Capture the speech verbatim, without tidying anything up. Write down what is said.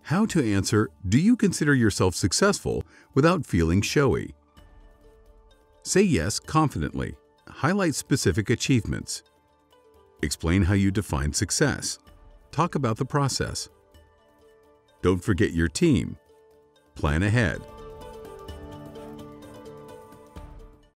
How to answer, do you consider yourself successful without feeling showy? Say yes confidently. Highlight specific achievements. Explain how you define success. Talk about the process. Don't forget your team. Plan ahead.